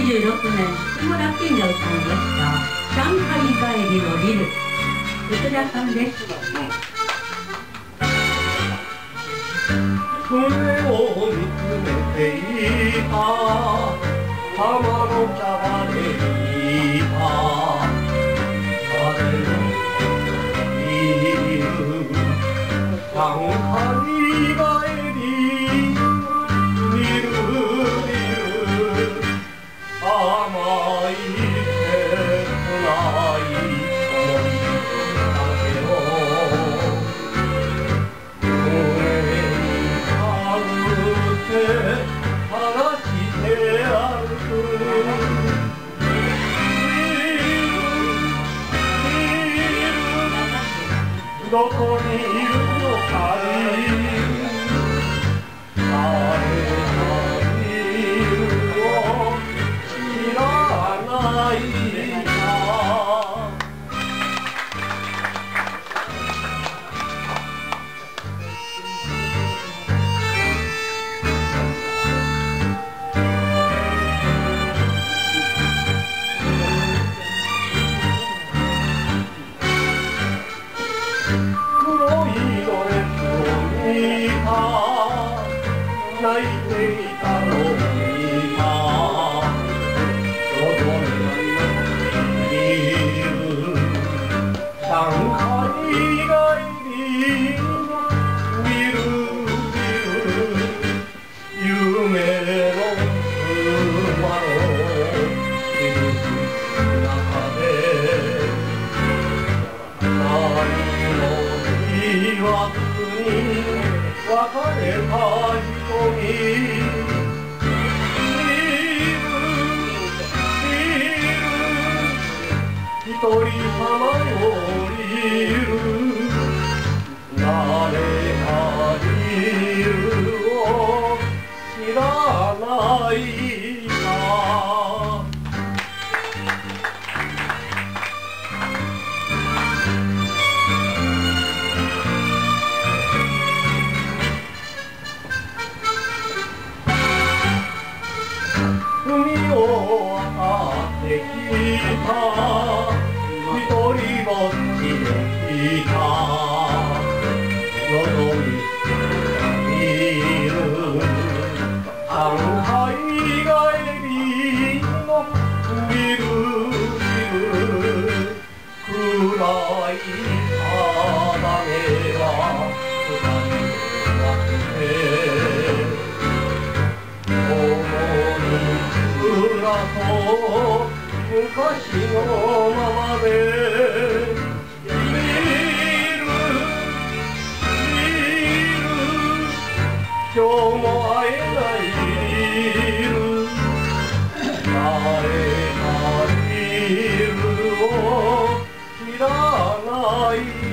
年、木村健二さんでした「上海帰りのリル」内田さんです。 船を見つめていた浜のキャバレリー誰のいる上海帰り見る見る甘い切ない思いだけを話して歩くどこにいるのか誰がいるの知らないか泣いていたのを見た喉にいる上海帰り見る見る夢の馬のいる中で何も言わずに別れた瞳一人さまよりる誰がいるを知らないか海を渡ってきた一人ぼっちで来た喉にいる上海帰りの見る見る暗い肌目は二人分けて昔のままでいる今日も会えないいる誰がいるを知らない